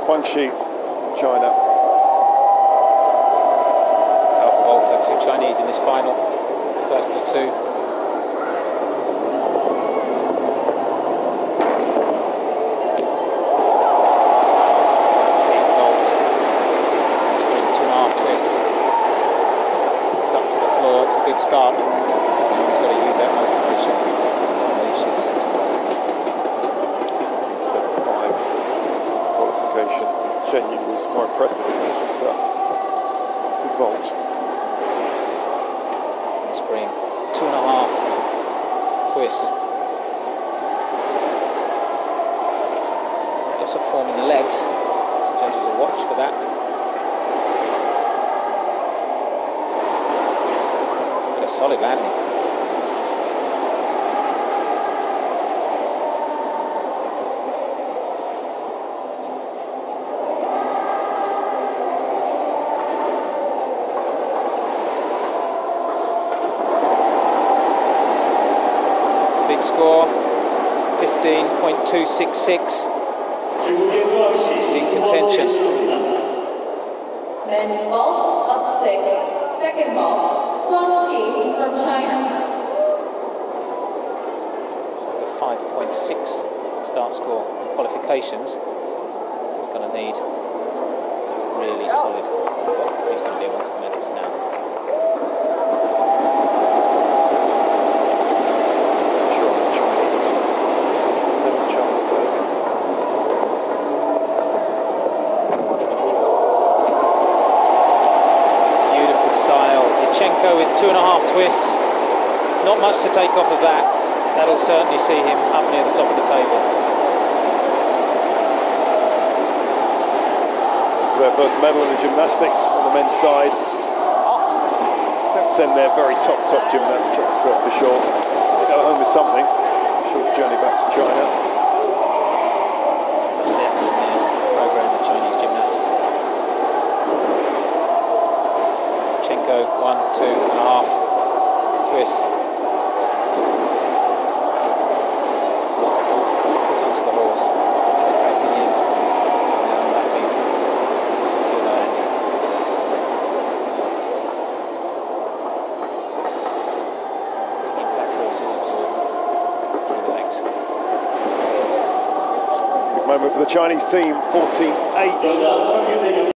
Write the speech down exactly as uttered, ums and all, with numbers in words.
Huang Xi, China. Alpha Volta, two Chinese in this final. First of the two. Eight volt. Spring two and a half twists. Stuck to the floor. It's a good start. He's got to use that motivation. I believe she's second. seven five qualification. Chen Yu was more impressive. This was a good vault. Spring two and a half twists. Lots of form in the legs. Judges will watch for that. But a solid landing. Big score, fifteen point two six six. She's in contention. Men's vault of six. Second vault, Huang Xi from China. So the five point six start score in qualifications. He's going to need really solid. He's going to be amongst the medals now. With two and a half twists, not much to take off of that. That'll certainly see him up near the top of the table. For their first medal in the gymnastics on the men's side. Don't send their very top, top gymnasts, that's uh, for sure. They go home with something. A short journey back to China. Such depth in the program of Chinese gymnasts. One, two and a half twists. Put onto the horse. Backing in and unwrapping to secure that ending. Impact force is absorbed through the legs. Big moment for the Chinese team, fourteen eight.